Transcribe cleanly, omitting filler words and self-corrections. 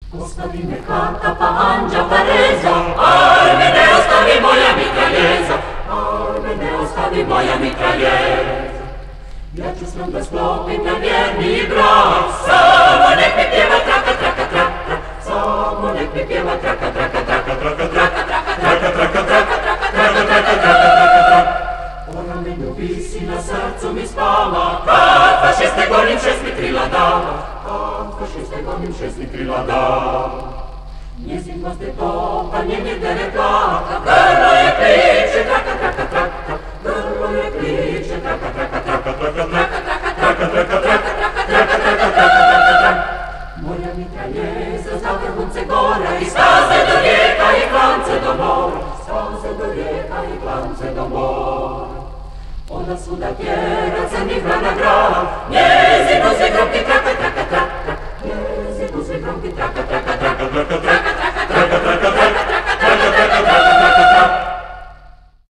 Ostavi mercata, pamangia, paresa, Armene, ostavi moja mitraljeza, Armene, ostavi moja mitraljeza. Ja ću s njom da sklopim na vjerni brak, samo nek mi pjeva traka, traka, traka, samo nek mi pjeva traka, traka, traka, traka, traka, traka, traka, traka, traka, traka, traka, traka, traka, traka, traka. Ona me visi na srcu mi spava, kad fašiste golim šest mi krila dava, kad fašiste golim šest mi krila dava. Njezin gost je topa, njen je dere plaka, grlo je kliče, traka, traka, traka, grlo je kliče, traka, traka, traka, traka, traka, traka, traka, traka, traka, traka, traka, traka, traka, traka, traka. Moja mitraljeza za vrhunce gora i staze do rijeka i klance do mora, staze do rijeka i klance do mora. Ona svuda tjera crni vrana grava, njezin uzvik gromki traka, traka, traka, njezin uzvik gromki traka, traka, traka, traka, traka,